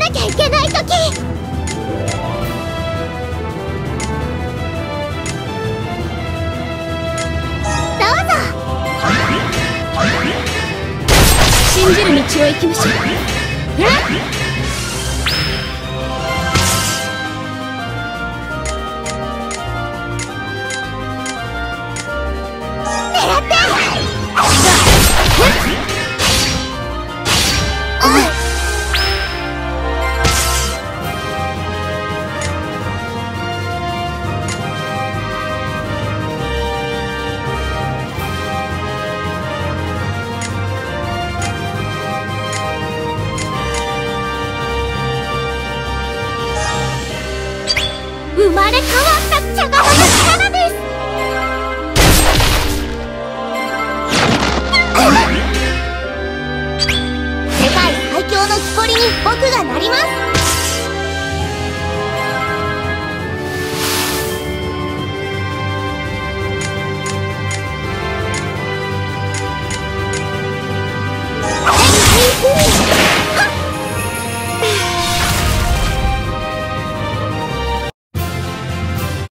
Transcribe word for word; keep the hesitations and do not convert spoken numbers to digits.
なきゃいけない時。どうぞ。信じる道を行きましょう。えっ生まれ変わった茶釜の力です。世界最強の木こりに僕がなります。